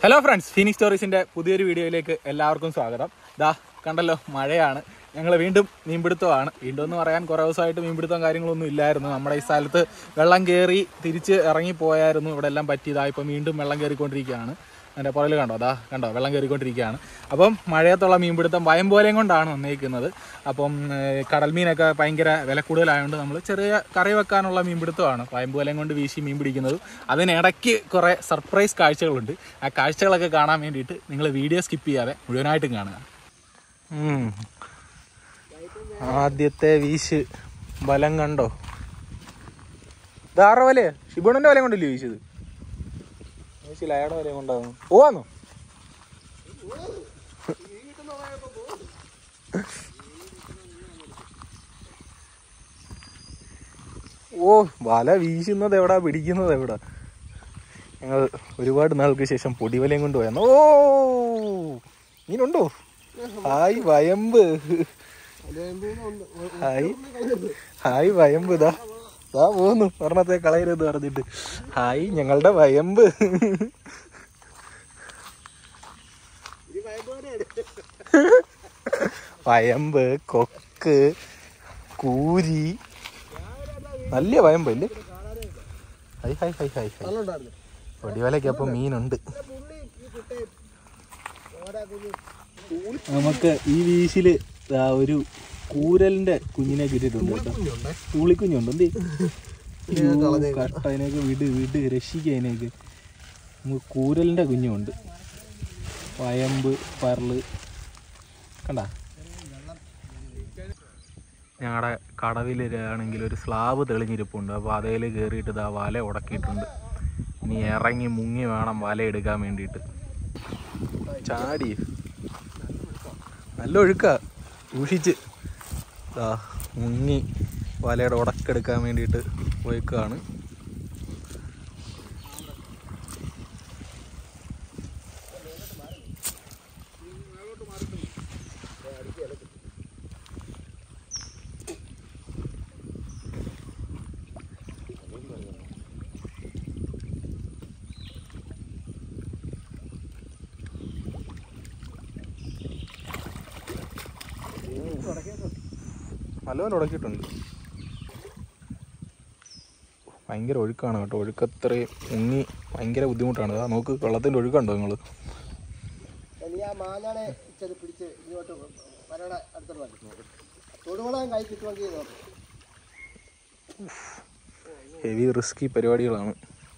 Hello friends, Phoenix സ്റ്റോറീസിൻ്റെ പുതിയൊരു വീഡിയോയിലേക്ക് എല്ലാവർക്കും സ്വാഗതം. ദാ കണ്ടല്ലോ, മഴയാണ്. ഞങ്ങൾ വീണ്ടും മീൻപിടുത്തമാണ്. വീണ്ടും എന്ന് പറയാൻ കുറേ ദിവസമായിട്ട് മീൻപിടുത്തം കാര്യങ്ങളൊന്നും ഇല്ലായിരുന്നു. നമ്മുടെ ഈ സ്ഥലത്ത് വെള്ളം കയറി തിരിച്ച് ഇറങ്ങിപ്പോയായിരുന്നു. ഇവിടെ എല്ലാം പറ്റിയതാണ്. ഇപ്പം വീണ്ടും വെള്ളം കയറിക്കൊണ്ടിരിക്കുകയാണ്. എൻ്റെ പുറകിൽ കണ്ടോ വെള്ളം കയറിക്കൊണ്ടിരിക്കുകയാണ്. അപ്പം മഴയത്തുള്ള മീൻപിടുത്തം വയമ്പോലയും കൊണ്ടാണ് വന്നേക്കുന്നത്. അപ്പം കടൽ മീനൊക്കെ ഭയങ്കര വില കൂടുതലായതുകൊണ്ട് നമ്മൾ ചെറിയ കറി വെക്കാനുള്ള മീൻപിടുത്തമാണ് വയമ്പോലയും കൊണ്ട് വീശി മീൻ പിടിക്കുന്നത്. അതിനിടയ്ക്ക് കുറേ സർപ്രൈസ് കാഴ്ചകളുണ്ട്. ആ കാഴ്ചകളൊക്കെ കാണാൻ വേണ്ടിയിട്ട് നിങ്ങൾ വീഡിയോ സ്കിപ്പ് ചെയ്യാതെ മുഴുവനായിട്ടും കാണുക. ആദ്യത്തെ വീശ് ബലം കണ്ടോ? ധാറ വലയ ഷിബുണന്റെ വലയം കൊണ്ടല്ലേ വീശത്? അയാളുടെ വലയം കൊണ്ടാകുന്നു. പോവാന്നോ? ഓ, വല വീശുന്നത് എവിടാ, പിടിക്കുന്നത് എവിടാ? ഞങ്ങൾ ഒരുപാട് നാൾക്ക് ശേഷം പൊടിവലയും കൊണ്ട് പോയാ. ഓ, മീനുണ്ടോ? ഹായ് വയമ്പ്, ഹായ് വയമ്പ്. ഇതാ പോന്നു, ഒരെണ്ണത്തെ കളയരുത് പറഞ്ഞിട്ട്. ഹായ് ഞങ്ങളുടെ വയമ്പ്. വയമ്പ്, കൊക്ക്, കൂരി, നല്ല വയമ്പല്ലേ? ഹൈ ഹൈ ഹൈ ഹൈ ഹൈ. പൊടിവലയ്ക്കപ്പം മീനുണ്ട്. നമുക്ക് ഈ വീശില് ഒരു കൂരലിന്റെ കുഞ്ഞിനെ കിട്ടിയിട്ടുണ്ട് കേട്ടോ. തൂളിക്കുഞ്ഞുണ്ട്. എന്ത് കട്ട, അതിനൊക്കെ വിട് രക്ഷിക്കുക. അതിനൊക്കെ നമുക്ക് കൂരലിന്റെ കുഞ്ഞുണ്ട്. വയമ്പ്, പരല് കണ്ട. ഞങ്ങളുടെ കടവിലാണെങ്കിൽ ഒരു സ്ലാബ് തെളിഞ്ഞിരിപ്പുണ്ട്. അപ്പോൾ അതേൽ കയറിയിട്ട് ഇതാ വല ഉടക്കിയിട്ടുണ്ട്. ഇനി ഇറങ്ങി മുങ്ങി വേണം വല എടുക്കാൻ വേണ്ടിയിട്ട്. ചാടി നല്ല ഒഴുക്ക, സൂക്ഷിച്ച്. മുങ്ങി വലയുടെ ഉടക്കെടുക്കാൻ വേണ്ടിയിട്ട് പോയിക്കാണ്. നല്ലപോലെ ഉടക്കിയിട്ടുണ്ട്. ഭയങ്കര ഒഴുക്കാണ് കേട്ടോ. ഒഴുക്കത്രയും മുങ്ങി ഭയങ്കര ബുദ്ധിമുട്ടാണ്. നോക്ക്, വെള്ളത്തിൻ്റെ ഒഴുക്കുണ്ടോ നിങ്ങൾ? ഹെവി റിസ്കി പരിപാടികളാണ്.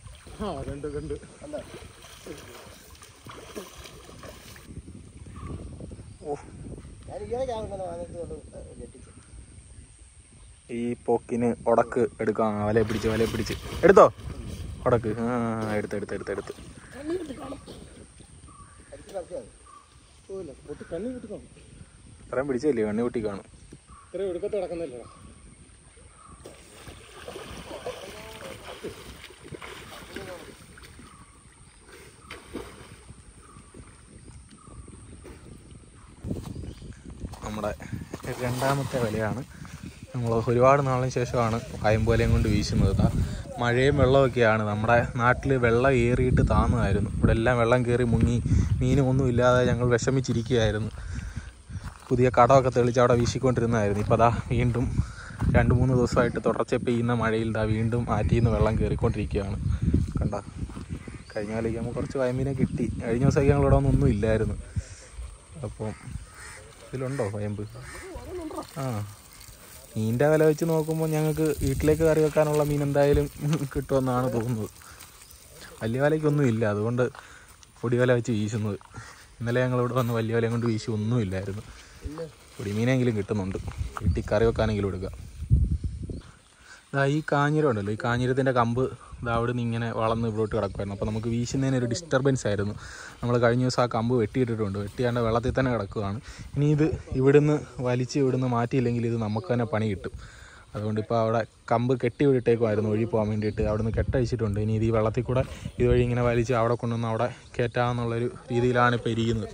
ഈ പോക്കിന് ഉടക്ക് എടുക്കാം. വലയെ പിടിച്ച് എടുത്തോ ഉടക്ക്. എടുത്ത് ഇത്രയും പിടിച്ചില്ലേ? കണ്ണി പൊട്ടി കാണും. നമ്മുടെ രണ്ടാമത്തെ വലയാണ്. നമ്മൾ ഒരുപാട് നാളിന് ശേഷമാണ് വയമ്പോലയും കൊണ്ട് വീശുന്നത്. മഴയും വെള്ളമൊക്കെയാണ്. നമ്മുടെ നാട്ടിൽ വെള്ളം ഏറിയിട്ട് താന്നതായിരുന്നു. ഇവിടെ എല്ലാം വെള്ളം കയറി മുങ്ങി മീനുമൊന്നും ഇല്ലാതെ ഞങ്ങൾ വിഷമിച്ചിരിക്കുകയായിരുന്നു. പുതിയ കടമൊക്കെ തെളിച്ച് അവിടെ വീശിക്കൊണ്ടിരുന്നതായിരുന്നു. ഇപ്പോൾ വീണ്ടും 2-3 ദിവസമായിട്ട് തുടർച്ച പെയ്യുന്ന മഴയിൽ വീണ്ടും ആറ്റിൽ നിന്ന് വെള്ളം കയറിക്കൊണ്ടിരിക്കുകയാണ്. കണ്ട, കഴിഞ്ഞ കാലത്തേക്ക് നമുക്ക് കുറച്ച് വയമ്പീനെ കിട്ടി. കഴിഞ്ഞ ദിവസമൊക്കെ ഞങ്ങളിവിടെ ഒന്നും ഇല്ലായിരുന്നു. അപ്പം ഇതിലുണ്ടോ വയമ്പ്? മീനിൻ്റെ വില വെച്ച് നോക്കുമ്പോൾ ഞങ്ങൾക്ക് വീട്ടിലേക്ക് കറി വെക്കാനുള്ള മീൻ എന്തായാലും കിട്ടുമെന്നാണ് തോന്നുന്നത്. വലിയ വിലയ്ക്കൊന്നും ഇല്ല, അതുകൊണ്ട് പൊടി വില വെച്ച് വീശുന്നത്. ഇന്നലെ ഞങ്ങളിവിടെ വന്ന് വലിയ വിലയും കൊണ്ട് വീശി ഒന്നും ഇല്ലായിരുന്നു. പൊടിമീനെങ്കിലും കിട്ടുന്നുണ്ട്, വീട്ടിൽ കറി വെക്കാനെങ്കിലും എടുക്കുക. ഈ കാഞ്ഞിരം ഉണ്ടല്ലോ, ഈ കാഞ്ഞിരത്തിൻ്റെ കമ്പ് അവിടെ നിന്ന് ഇങ്ങനെ വളർന്ന് ഇവിടോട്ട് കിടക്കുമായിരുന്നു. അപ്പോൾ നമുക്ക് വീശുന്നതിനൊരു ഡിസ്റ്റർബൻസ് ആയിരുന്നു. നമ്മൾ കഴിഞ്ഞ ദിവസം ആ കമ്പ് വെട്ടിയിട്ടിട്ടുണ്ട്. വെട്ടിയാണ്ട് വെള്ളത്തിൽ തന്നെ കിടക്കുകയാണ്. ഇനി ഇത് ഇവിടുന്ന് ഇവിടുന്ന് മാറ്റിയില്ലെങ്കിൽ ഇത് നമുക്ക് തന്നെ പണി കിട്ടും. അതുകൊണ്ട് ഇപ്പോൾ അവിടെ കമ്പ് കെട്ടി വിട്ടേക്കുമായിരുന്നു ഒഴി പോകാൻ വേണ്ടിയിട്ട്. അവിടെ നിന്ന് കെട്ടഴിച്ചിട്ടുണ്ട്. ഇനി ഇത് ഈ വെള്ളത്തിൽ കൂടെ ഇതുവഴി ഇങ്ങനെ വലിച്ച് അവിടെ കൊണ്ടുവന്ന് അവിടെ കയറ്റാമെന്നുള്ളൊരു രീതിയിലാണ് ഇപ്പോൾ ഇരിക്കുന്നത്.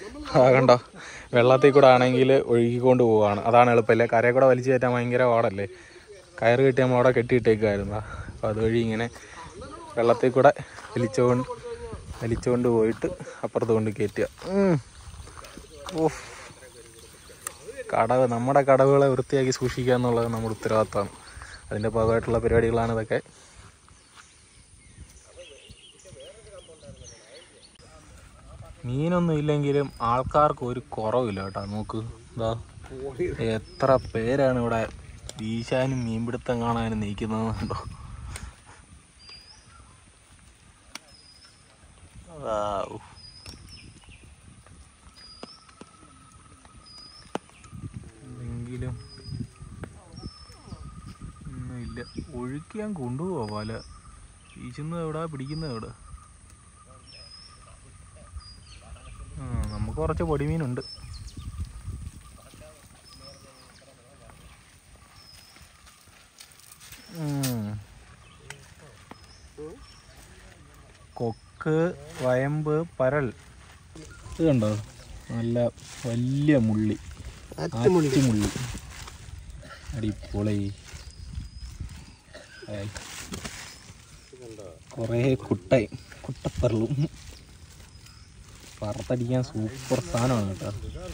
കണ്ടോ, വെള്ളത്തിൽ കൂടെ ആണെങ്കിൽ ഒഴുകിക്കൊണ്ട് പോവാണ്. അതാണ് എളുപ്പമല്ലേ. കരയിൽ കൂടെ വലിച്ചു കയറ്റാൻ ഭയങ്കര പാടല്ലേ. കയറ് കെട്ടി നമ്മൾ അവിടെ കെട്ടിയിട്ടേക്കായിരുന്നു. അപ്പോൾ അതുവഴി ഇങ്ങനെ വെള്ളത്തിൽ കൂടെ വലിച്ചുകൊണ്ട് പോയിട്ട് അപ്പുറത്ത് കൊണ്ട് കയറ്റുക. ഓഹ്, കടവ്, നമ്മുടെ കടവുകളെ വൃത്തിയാക്കി സൂക്ഷിക്കുക എന്നുള്ളത് നമ്മുടെ ഉത്തരവാദിത്തമാണ്. അതിൻ്റെ ഭാഗമായിട്ടുള്ള പരിപാടികളാണ് ഇതൊക്കെ. മീനൊന്നും ഇല്ലെങ്കിലും ആൾക്കാർക്ക് ഒരു കുറവില്ല കേട്ടോ. നോക്ക്, ഇതാ എത്ര പേരാണ് ഇവിടെ വീശാനും മീൻപിടുത്തം കാണാനും നീക്കുന്നത് കണ്ടോ. എങ്കിലും ഒന്നുമില്ല. ഒഴുക്കിയാൻ കൊണ്ടുപോവാ വല. വീശുന്നത് എവിടെ, പിടിക്കുന്നത് എവിടെ? നമുക്ക് കുറച്ച് പൊടിമീനുണ്ട്. കൊക്ക്, വയമ്പ്, പരൽ. ഇത് കണ്ടോ, നല്ല വലിയ മുള്ളി, ആറ്റുമുള്ളി. അടിപൊളി. കുറേ കുട്ടപ്പരലും. വറുത്തടിക്കാൻ സൂപ്പർ സാധനമാണ് കേട്ടോ.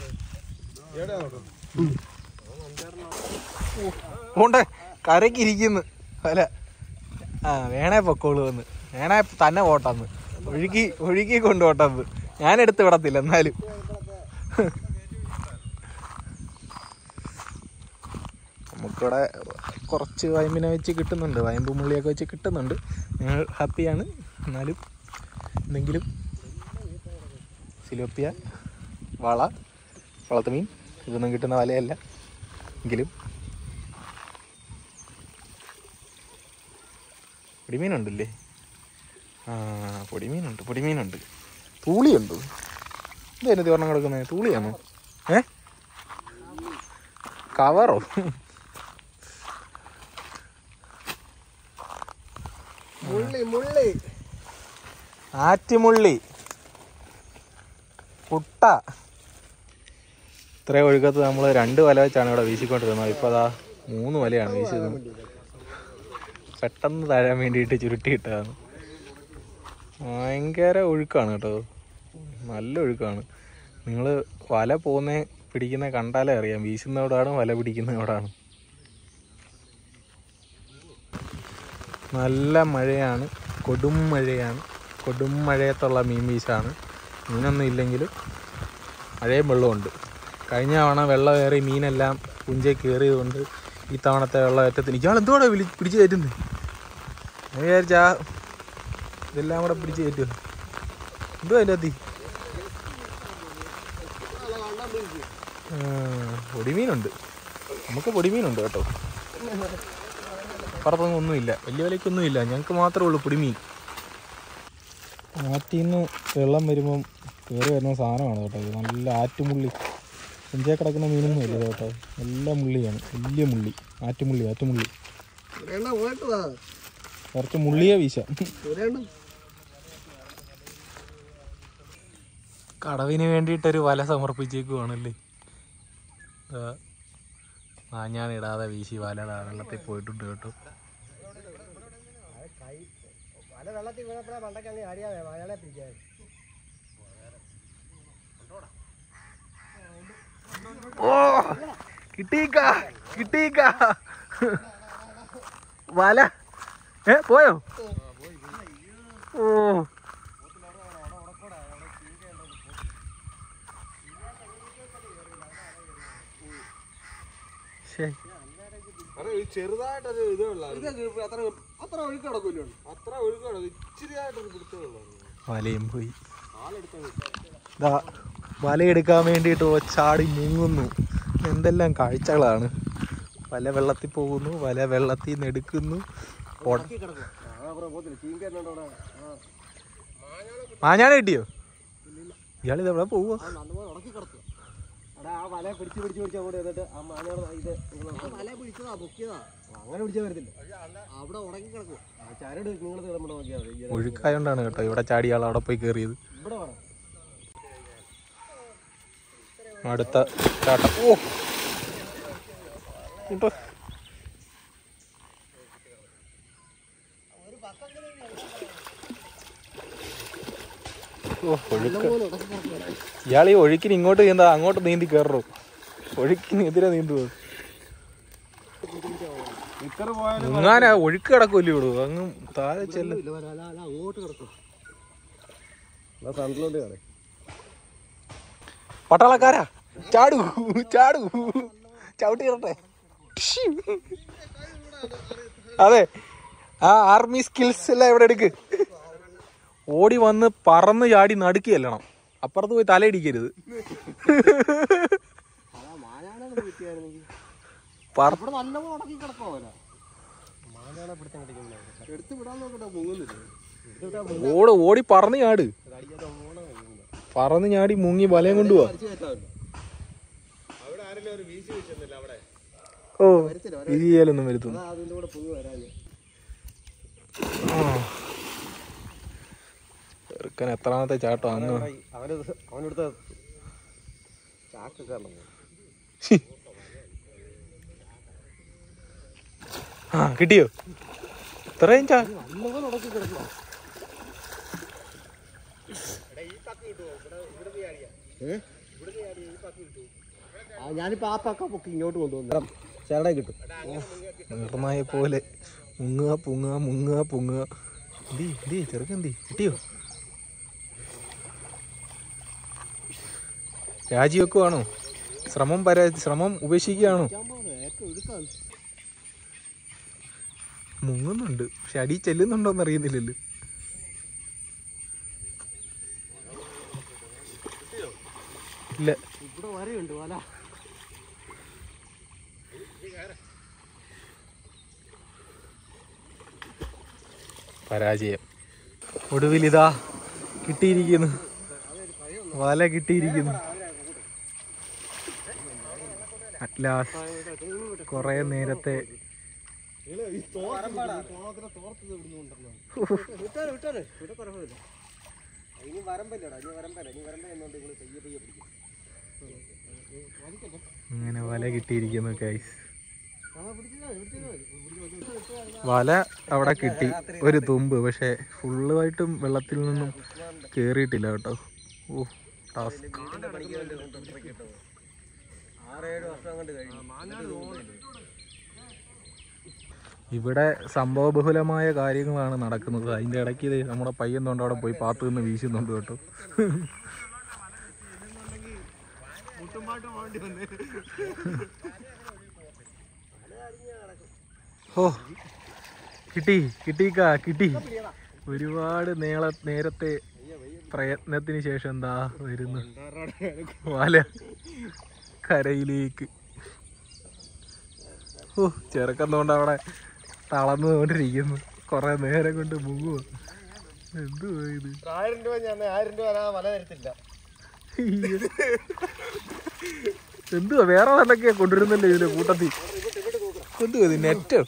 പോണ്ടേ, കരക്കിരിക്കുന്നു അല്ല. വേണേ പൊക്കോളൂ വന്ന്, വേണേ തന്നെ പോട്ടന്ന്, ഒഴുക്കി കൊണ്ടുപോട്ടന്ന്. ഞാനെടുത്ത് വിടത്തില്ല എന്നാലും. നമുക്കിവിടെ കുറച്ച് വയമ്പിനെ വെച്ച് കിട്ടുന്നുണ്ട്, വയമ്പ് മുള്ളിയൊക്കെ വെച്ച് കിട്ടുന്നുണ്ട്. ഞങ്ങൾ ഹാപ്പിയാണ്. എന്നാലും എന്തെങ്കിലും സിലോപ്പിയ, വളർത്തു മീൻ ഇതൊന്നും കിട്ടുന്ന വലയല്ല. എങ്കിലും പൊടിമീനുണ്ടല്ലേ. പൊടിമീനുണ്ട്. തൂളിയുണ്ട്. എന്തായാലും തീർണം കിടക്കുന്നത് തൂളിയാണോ? കവറോ? ആറ്റുമുള്ളി, കുട്ട. ഇത്രയും ഒഴുക്കത്ത് നമ്മൾ 2 വല വെച്ചാണ് ഇവിടെ വീശിക്കൊണ്ടിരുന്നത്. ഇപ്പോൾ അതാ 3 വലയാണ് വീശിയത്. പെട്ടെന്ന് താഴാൻ വേണ്ടിയിട്ട് ചുരുട്ടിയിട്ടതാണ്. ഭയങ്കര ഒഴുക്കാണ് കേട്ടോ, നല്ല ഒഴുക്കാണ്. നിങ്ങൾ വല പിടിക്കുന്ന കണ്ടാലേ അറിയാം, വീശുന്നവിടാണ് വല പിടിക്കുന്നവിടാണ്. നല്ല മഴയാണ്, കൊടും മഴയത്തുള്ള മീൻ വീശാണ്. മീനൊന്നും ഇല്ലെങ്കിലും മഴയും വെള്ളമുണ്ട്. കഴിഞ്ഞ തവണ വെള്ളം കയറി മീനെല്ലാം പുഞ്ചയിൽ കയറിയത് കൊണ്ട് ഈ തവണത്തെ വെള്ളമേറ്റത്തിന് ഇയാൾ എന്തോടെ പിടിച്ച് കയറ്റുന്നത്? ഞാൻ വിചാരിച്ചാ ഇതെല്ലാം കൂടെ പിടിച്ച് കയറ്റുമോ? എന്തോ അതിൻ്റെ അതി പൊടിമീനുണ്ട്. നമുക്ക് പൊടിമീനുണ്ട് കേട്ടോ. അപ്പുറത്തൊന്നും ഒന്നുമില്ല, വലിയ വിലയ്ക്കൊന്നുമില്ല. ഞങ്ങൾക്ക് മാത്രമേ ഉള്ളൂ പൊടിമീൻ. ആറ്റിൽ നിന്ന് വെള്ളം വരുമ്പം കയറി വരുന്ന സാധനമാണ് കേട്ടോ ഇത്. നല്ല ആറ്റുമുള്ളി. പുഞ്ചയെ കിടക്കുന്ന മീനൊന്നും ഇല്ല കേട്ടോ, നല്ല മുള്ളിയാണ്, വലിയ മുള്ളി. ആറ്റുമുള്ളി കുറച്ച് മുള്ളിയെ വീശാം. കടവിന് വേണ്ടിയിട്ടൊരു വല സമർപ്പിച്ചേക്കുവാണല്ലേ. ഞാനിടാതെ വീശി വല വെള്ളത്തിൽ പോയിട്ടുണ്ട് കേട്ടോ. ഓ, കിട്ടീക്ക വല. പോയോ? ഓ, ചെറുതായിട്ടൊരു ഇതേ ഉള്ളൂ. അത്ര ഒഴുക്ക് കിടക്കൂല്ലോ, അത്ര ഒഴുക്ക് കിടക്കും. ഇച്ചിരിയായിട്ടൊരു പിടുത്തമുള്ളൂ. വലയും പോയി. വലയെടുക്കാൻ വേണ്ടിയിട്ട് ചാടി മുങ്ങുന്നു. എന്തെല്ലാം കാഴ്ചകളാണ്. വല വെള്ളത്തിൽ പോകുന്നു, വല വെള്ളത്തിൽ നിന്ന് എടുക്കുന്നു. മാഞ്ഞാണ് കിട്ടിയോ? ഇയാളിത് എവിടെ പോവുക? അങ്ങനെ പിടിച്ചാൽ വരത്തില്ല, അവിടെ ഉടക്കി കിടക്കും. ചരട് നിങ്ങൾ നോക്കിയാൽ മതി. ഒഴുക്കായോണ്ടാണ് കേട്ടോ ഇവിടെ ചാടിയാൾ അവിടെ പോയി കയറിയത്. അടുത്ത ചാട്ടം. ഓ ഇപ്പൊ ഇയാൾ ഈ ഒഴുക്കിന് ഇങ്ങോട്ട് നീന്താ അങ്ങോട്ട് നീന്തി കയറൂ. ഒഴുക്കിന് എതിരെ നീന്തുവോ? മുങ്ങാനാ ഒഴുക്ക് കിടക്കൂല്ലേ ഉള്ളൂ. അങ്ങ് താഴെ ചെല്ല. പട്ടാളക്കാരാ ചാടൂ ചാടൂ ചവിട്ടി ഇറട്ടെ. അതെ, ആ ആർമി സ്കിൽസ് എല്ലാം ഇവിടെ എടുക്ക്. ഓടി വന്ന് പറന്ന് ചാടി നടുക്കി ചെല്ലണം. അപ്പുറത്ത് പോയി തലയിടിക്കരുത്. ഓടി പറന്ന് ചാട്. പറന്ന് ചാടി മുങ്ങി വലയം കൊണ്ടുപോവാ. ഓ വിരിയാലൊന്നും വരുത്തുന്നു. ചെറുക്കൻ എത്രാമത്തെ ചാട്ടം അങ്ങ്. ആ കിട്ടിയോ? ഇത്രയും ഞാനിപ്പോ ആ പക്ക പൊക്കി ഇങ്ങോട്ട് കൊണ്ടുവന്നു ചേട്ടാ കിട്ടും. നിർണായ പോലെ മുങ്ങുക പൊങ്ങുക മുങ്ങുക പൊങ്ങുക. ചെറുക്കെന്തി കിട്ടിയോ? രാജിവെക്കുവാണോ? ശ്രമം ഉപേക്ഷിക്കുകയാണോ? മുങ്ങുന്നുണ്ട്, പക്ഷെ അടി ചെല്ലുന്നുണ്ടോന്ന് അറിയുന്നില്ലല്ലോ. ഇല്ല, പരാജയം. ഒടുവിലിതാ കിട്ടിയിരിക്കുന്നു, വല കിട്ടിയിരിക്കുന്നു. അറ്റ്ലാസ്റ്റ് കുറെ നേരത്തെ അങ്ങനെ വല കിട്ടിയിരിക്കുന്നു ഗൈസ്. വല അവിടെ കിട്ടി, ഒരു തുമ്പ്. പക്ഷെ ഫുള്ളുമായിട്ടും വെള്ളത്തിൽ നിന്നും കേറിയിട്ടില്ല കേട്ടോ. ഓ ടാസ്ക്. ഇവിടെ സംഭവബഹുലമായ കാര്യങ്ങളാണ് നടക്കുന്നത്. അതിൻ്റെ ഇടയ്ക്ക് നമ്മുടെ പയ്യൻ തൊണ്ട് അവിടെ പോയി പാത്തു നിന്ന് വീശുന്നുണ്ട് കേട്ടോ. ഓ കിട്ടി. ഒരുപാട് നേരത്തെ പ്രയത്നത്തിന് ശേഷം എന്താ വരുന്നു വല കരയിലേക്ക്. ഓ ചെറുക്കുന്നോണ്ട് അവിടെ തളർന്നുകൊണ്ടിരിക്കുന്നു. കൊറേ നേരം കൊണ്ട് മുങ്ങുക. എന്തുവാ ഇത്? 1000 രൂപ ഞാൻ 1000 രൂപ വല തരത്തില്ല. എന്തുവാ വേറെ വല്ലൊക്കെയാ കൊണ്ടുവരുന്നല്ലേ ഇതിന്റെ കൂട്ടത്തിൽ? എന്തുവാ ഇത്? നെറ്റോ?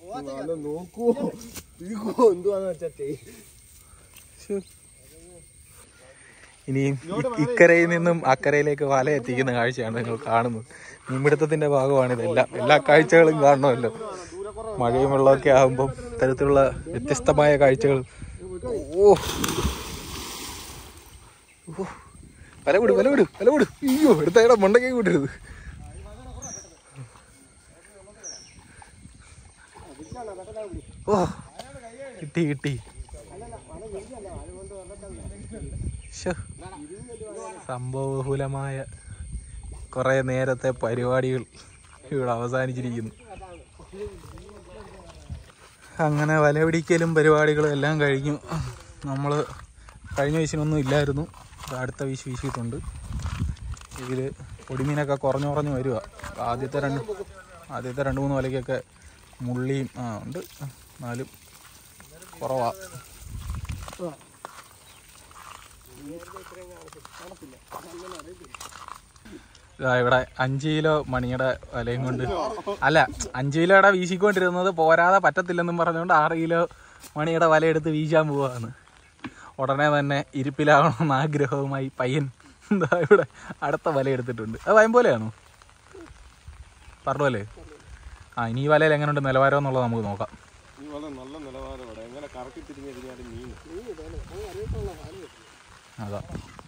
ഇനിയും ഇക്കരയിൽ നിന്നും അക്കരയിലേക്ക് വല എത്തിക്കുന്ന കാഴ്ചയാണ് നിങ്ങൾ കാണുന്നത്. മീൻപിടുത്തത്തിന്റെ ഭാഗമാണ് ഇതെല്ലാം. എല്ലാ കാഴ്ചകളും കാണണമല്ലോ. മഴയും വെള്ളമൊക്കെ ആകുമ്പോൾ ഇത്തരത്തിലുള്ള വ്യത്യസ്തമായ കാഴ്ചകൾ. ഓ വല വിട്. അയ്യോ എടുത്തയുടെ മണ്ടയ്ക്ക് കൂട്ടരുത്. ഓ കിട്ടി. സംഭവബഹുലമായ കുറെ നേരത്തെ പരിപാടികൾ ഇവിടെ അവസാനിച്ചിരിക്കുന്നു. അങ്ങനെ വലപിടിക്കലും പരിപാടികളും എല്ലാം കഴിഞ്ഞു. നമ്മൾ കഴിഞ്ഞ വീശിനൊന്നും ഇല്ലായിരുന്നു. അടുത്ത വീശ് വീശിയിട്ടുണ്ട്. ഇതിൽ പൊടിമീനൊക്കെ കുറഞ്ഞു വരിക. ആദ്യത്തെ 2-3 വലയ്ക്കൊക്കെ മുള്ളിയും ഉണ്ട്, എന്നാലും കുറവാ. ഇവിടെ 5 കിലോ മണിയുടെ വലയും കൊണ്ട്, അല്ല 5 കിലോയുടെ വീശിക്കൊണ്ടിരുന്നത് പോരാതെ പറ്റത്തില്ലെന്നും പറഞ്ഞുകൊണ്ട് 6 കിലോ മണിയുടെ വലയെടുത്ത് വീശാൻ പോവാന്ന്. ഉടനെ തന്നെ ഇരിപ്പിലാവണമെന്ന് ആഗ്രഹവുമായി പയ്യൻ എന്താ ഇവിടെ അടുത്ത വല എടുത്തിട്ടുണ്ട്. അത് വയമ്പോലെയാണോ? പറഞ്ഞ പോലെ. ആ ഇനി ഈ വലയിൽ എങ്ങനെയുണ്ട് നിലവാരം എന്നുള്ളത് നമുക്ക് നോക്കാം. ഈ വല നല്ല നിലവാരമാണ്. എങ്ങനെ കറക്കി തിരിഞ്ഞാലും മീൻ അതാ.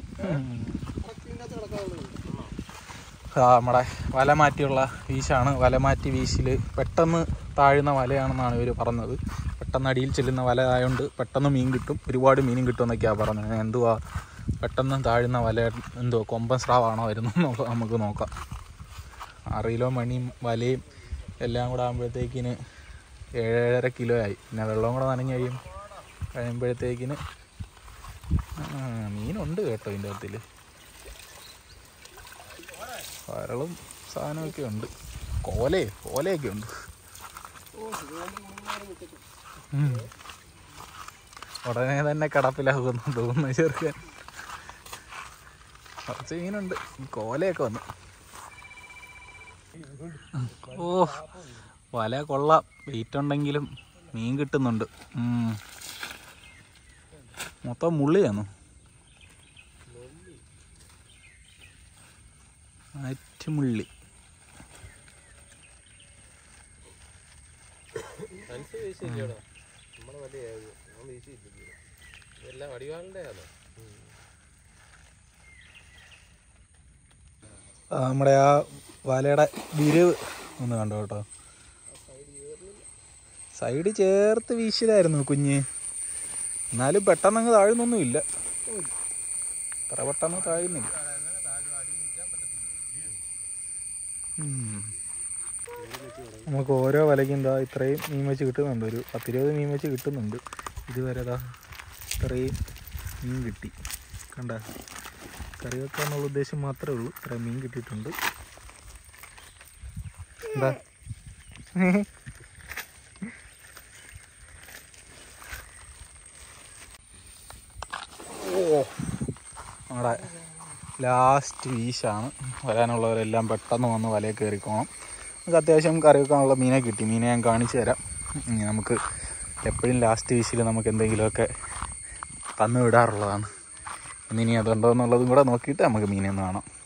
നമ്മുടെ വല മാറ്റിയുള്ള വീശാണ്. വല മാറ്റി വീശിൽ പെട്ടെന്ന് താഴുന്ന വലയാണെന്നാണ് ഇവർ പറഞ്ഞത്. പെട്ടെന്ന് അടിയിൽ ചെല്ലുന്ന വല ആയതുകൊണ്ട് പെട്ടെന്ന് മീൻ കിട്ടും, ഒരുപാട് മീനും കിട്ടും എന്നൊക്കെയാണ് പറഞ്ഞത്. എന്തുവാ പെട്ടെന്ന് താഴുന്ന വല, എന്തുവാ കൊമ്പൻ സ്രാവാണോ വരുന്നത് നമുക്ക് നോക്കാം. 6 കിലോ മണിയും വലയും എല്ലാം കൂടെ ആകുമ്പോഴത്തേക്കിന് 7.5 കിലോ ആയി. പിന്നെ വെള്ളം കൂടെ നനഞ്ഞ് കഴിയുമ്പോഴത്തേക്കിന് മീനുണ്ട് കേട്ടോ ഇതിൻ്റെ അകത്തിൽ. വരളും സാധനമൊക്കെ ഉണ്ട്, കോലയൊക്കെ ഉണ്ട്. ഉടനെ തന്നെ കിടപ്പിലാകുന്നു തോന്നുന്നു ചെറുക്കൻ. കുറച്ച് മീനുണ്ട്, കോലയൊക്കെ വന്നു. ഓ വല കൊള്ളാം, വെയിറ്റ് ഉണ്ടെങ്കിലും മീൻ കിട്ടുന്നുണ്ട്. മൊത്തം മുള്ളിയാണോ? ആറ്റുമുള്ളി. നമ്മുടെ ആ വലയുടെ വിരിവ് ഒന്ന് കണ്ടോ കേട്ടോ. സൈഡ് ചേർത്ത് വീശിയതായിരുന്നു കുഞ്ഞ്, എന്നാലും പെട്ടെന്ന് അങ്ങ് താഴുന്നൊന്നുമില്ല. അത്ര പെട്ടെന്ന് താഴുന്നില്ല. നമുക്ക് ഓരോ വലയ്ക്കും എന്താ ഇത്രയും മീൻ വെച്ച് കിട്ടുന്നുണ്ട്. ഒരു 10-20 മീൻ വെച്ച് കിട്ടുന്നുണ്ട്. ഇതുവരെ ഇത്രയും മീൻ കിട്ടി. കണ്ട, കറി വെക്കാന്നുള്ള ഉദ്ദേശം മാത്രമേ ഉള്ളൂ. ഇത്രയും മീൻ കിട്ടിയിട്ടുണ്ട്. എന്താ ഓ നമ്മുടെ ലാസ്റ്റ് വീശാണ്. വരാനുള്ളവരെല്ലാം പെട്ടെന്ന് വന്ന് വലയിൽ കയറിക്കോണം. നമുക്ക് അത്യാവശ്യം കറി വെക്കാനുള്ള മീനെ കിട്ടി. മീനെ ഞാൻ കാണിച്ചു തരാം. നമുക്ക് എപ്പോഴും ലാസ്റ്റ് വീശിൽ നമുക്ക് എന്തെങ്കിലുമൊക്കെ തന്നു വിടാറുള്ളതാണ്. ഇനി അതുണ്ടോ എന്നുള്ളതും കൂടെ നോക്കിയിട്ട് നമുക്ക് മീനെ ഒന്ന് കാണാം.